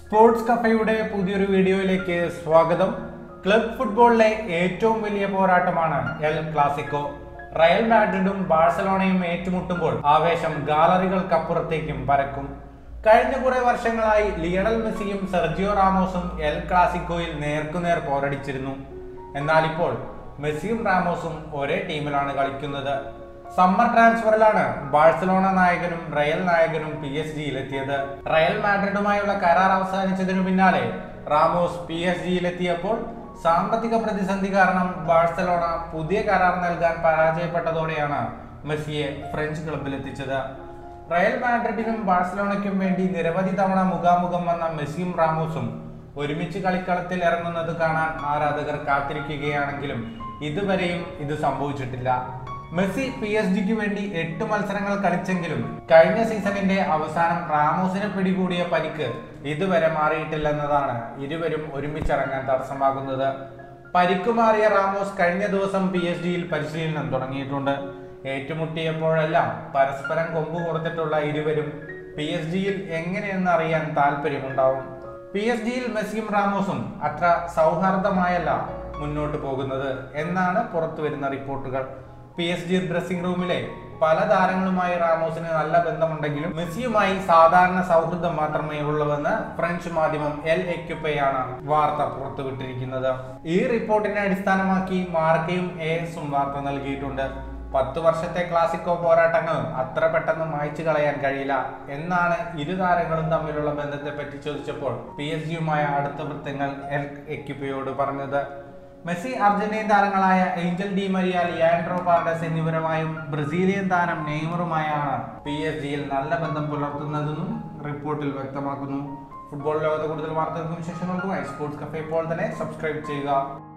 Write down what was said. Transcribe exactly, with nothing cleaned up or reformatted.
Sports കഫയുടെ പുതിയൊരു വീഡിയോയിലേക്ക് സ്വാഗതം. ക്ലബ് ഫുട്ബോളിലെ ഏറ്റവും വലിയ പോരാട്ടമാണ് എൽ ക്ലാസിക്കോ. റയൽ മാഡ്രിഡും ബാഴ്സലോണയും ഏറ്റുമുട്ടുമ്പോൾ ആവേശം ഗാലറികൾക്കപ്പുറത്തേക്കും പരക്കും. കഴിഞ്ഞ കുറെ വർഷങ്ങളായി ലിയണൽ മെസ്സിയും സെർജിയോ റാമോസും എൽ ക്ലാസിക്കോയിൽ നേർക്കുനേർ പോരടിച്ചിരുന്നു. എന്നാൽ ഇപ്പോൾ മെസ്സിയും റാമോസും ഒരേ ടീമിലാണ് കളിക്കുന്നത്. സമ്മർ ട്രാൻസ്ഫറിലാണ് ബാഴ്സലോണ നായകനും റയൽ നായകനും പി എസ് ജിയിലെത്തിയത്. റയൽ മാഡ്രിഡുമായുള്ള കരാർ അവസാനിച്ചതിനു പിന്നാലെ റാമോസ് പി എസ് ജിയിലെത്തിയപ്പോൾ സാമ്പത്തിക പ്രതിസന്ധി കാരണം ബാഴ്സലോണ പുതിയ കരാർ നൽകാൻ പരാജയപ്പെട്ടതോടെയാണ് മെസ്സിയെ ഫ്രഞ്ച് ക്ലബിലെത്തിച്ചത്. റയൽ മാഡ്രിഡിനും ബാഴ്സലോണയ്ക്കും വേണ്ടി നിരവധി തവണ മുഖാമുഖം വന്ന മെസ്സിയും റാമോസും ഒരുമിച്ച് കളിക്കളത്തിൽ ഇറങ്ങുന്നത് കാണാൻ ആരാധകർ കാത്തിരിക്കുകയാണെങ്കിലും ഇതുവരെയും ഇത് സംഭവിച്ചിട്ടില്ല. മെസ്സി പി എസ് ജിക്ക് വേണ്ടി എട്ട് മത്സരങ്ങൾ കളിച്ചെങ്കിലും കഴിഞ്ഞ സീസണിന്റെ അവസാനം റാമോസിനെ പിടികൂടിയ പരിക്ക് ഇതുവരെ മാറിയിട്ടില്ലെന്നതാണ് ഇരുവരും ഒരുമിച്ചിറങ്ങാൻ തടസ്സമാകുന്നത്. പരിക്കു മാറിയ റാമോസ് കഴിഞ്ഞ ദിവസം പി എസ് ജിയിൽ പരിശീലനം തുടങ്ങിയിട്ടുണ്ട്. ഏറ്റുമുട്ടിയപ്പോഴെല്ലാം പരസ്പരം കൊമ്പ് കൊടുത്തിട്ടുള്ള ഇരുവരും പി എസ് ജിയിൽ എങ്ങനെയെന്ന് അറിയാൻ താല്പര്യമുണ്ടാവും. പി എസ് ജിയിൽ മെസ്സിയും റാമോസും അത്ര സൗഹാർദ്ദമായല്ല മുന്നോട്ട് പോകുന്നത് എന്നാണ് പുറത്തു വരുന്ന റിപ്പോർട്ടുകൾ. പി എസ് ജി ഡ്രസ്സിംഗ് റൂമിലെ പല താരങ്ങളുമായി റാമോസിന് നല്ല ബന്ധമുണ്ടെങ്കിലും മെസ്സിയുമായി സാധാരണ സൗഹൃദം മാത്രമേ ഉള്ളൂവെന്ന് ഫ്രഞ്ച് മാധ്യമം എൽ എക്യുപ്പയാണ് വാർത്ത പുറത്തുവിട്ടിരിക്കുന്നത്. ഈ റിപ്പോർട്ടിനെ അടിസ്ഥാനമാക്കി മാർക്കയും എ എസും വാർത്ത നൽകിയിട്ടുണ്ട്. പത്തു വർഷത്തെ ക്ലാസിക്കോ പോരാട്ടങ്ങൾ അത്ര പെട്ടെന്ന് മായ്ച്ചു കളയാൻ കഴിയില്ല എന്നാണ് ഇരു താരങ്ങളും തമ്മിലുള്ള ബന്ധത്തെ പറ്റി ചോദിച്ചപ്പോൾ പി എസ് ജിയുമായ അടുത്ത വൃത്തങ്ങൾ എൽ എക്യുപ്പയോട് പറഞ്ഞത്. മെസ്സി അർജന്റീൻ താരങ്ങളായ Angel Di Maria, Leandro Paredes എന്നിവരുമായും ബ്രസീലിയൻ താരം നെയ്മറുമായാണ് പി എസ് ജിയിൽ നല്ല ബന്ധം പുലർത്തുന്നതെന്നും റിപ്പോർട്ടിൽ വ്യക്തമാക്കുന്നു. ഫുട്ബോൾ ലോകത്ത് കൂടുതൽ വാർത്തകൾക്കും വിശേഷങ്ങൾക്കുമായി സ്പോർട്സ് കഫേ ഇപ്പോൾ തന്നെ സബ്സ്ക്രൈബ് ചെയ്യുക.